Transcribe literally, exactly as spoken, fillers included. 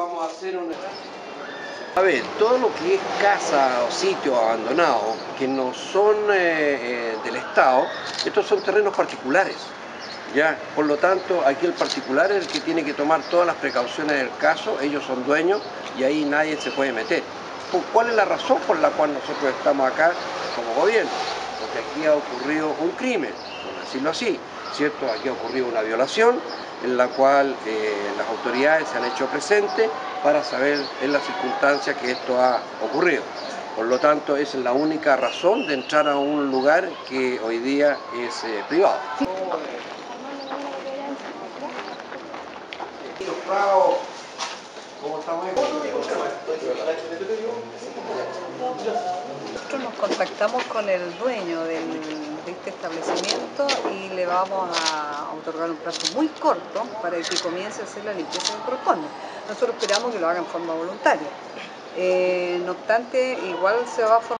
vamos a hacer una... A ver, todo lo que es casa o sitio abandonado, que no son eh, eh, del Estado, estos son terrenos particulares. ¿Ya? Por lo tanto, aquí el particular es el que tiene que tomar todas las precauciones del caso, ellos son dueños y ahí nadie se puede meter. ¿Cuál es la razón por la cual nosotros estamos acá como gobierno? Porque aquí ha ocurrido un crimen, por decirlo así, ¿cierto? Aquí ha ocurrido una violación en la cual eh, las autoridades se han hecho presentes para saber en las circunstancias que esto ha ocurrido. Por lo tanto, esa es la única razón de entrar a un lugar que hoy día es eh, privado. Nosotros nos contactamos con el dueño del, de este establecimiento y le vamos a otorgar un plazo muy corto para que comience a hacer la limpieza que corresponde. Nosotros esperamos que lo haga en forma voluntaria. Eh, no obstante, igual se va a formar